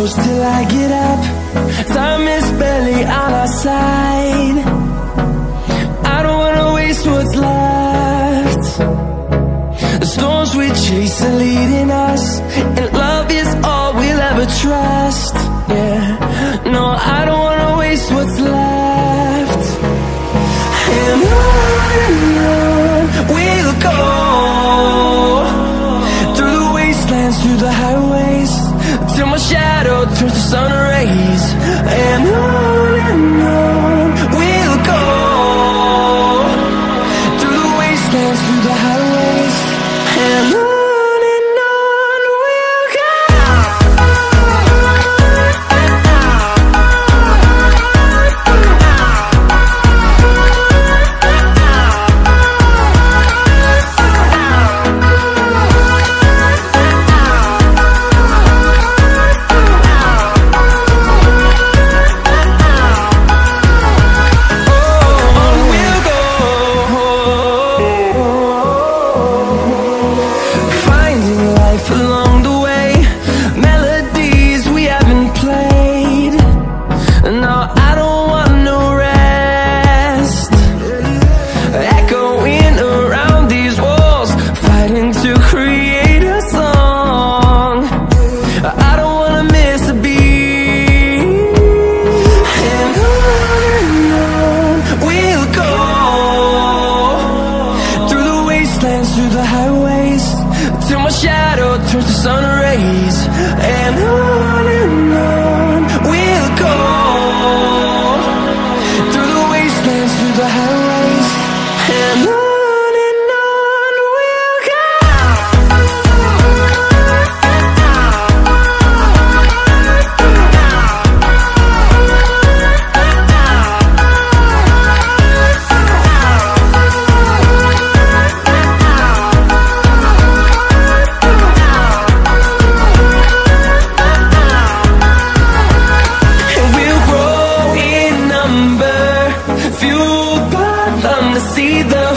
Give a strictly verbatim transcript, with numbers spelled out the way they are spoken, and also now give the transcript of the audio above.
close till I get up. Time is barely on our side. I don't wanna waste what's left. The storms we chase are leading us, and love is all we'll ever trust. Yeah, no, I don't wanna waste what's left. And on and on we'll go, through the wastelands, through the highways, till my shadow turns to sun rays. And on and on we'll go, through the wastelands, through the highways, and on. See the